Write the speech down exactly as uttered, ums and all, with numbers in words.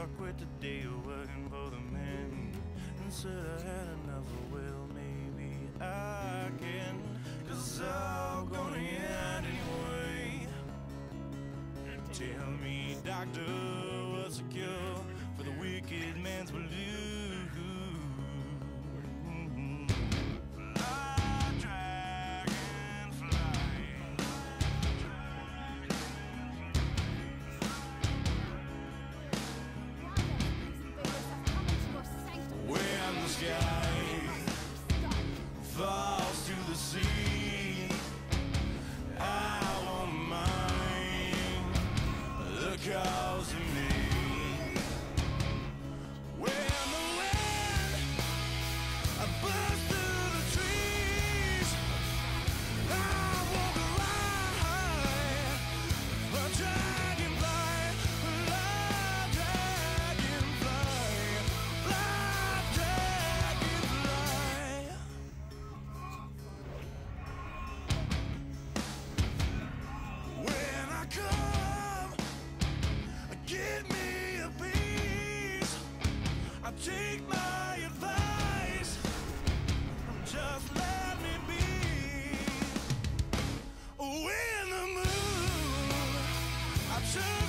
I quit the day of working for the man and said I had enough of, well, maybe I can, cause I'm gonna end anyway. Tell me, doctor, what's the cure for the wicked man's blues? Sky falls to the sea. I won't mind the cause of me. When the wind bursts through the trees, I walk around a dragonfly, a dragonfly, take my advice, just let me be. When the moon I turn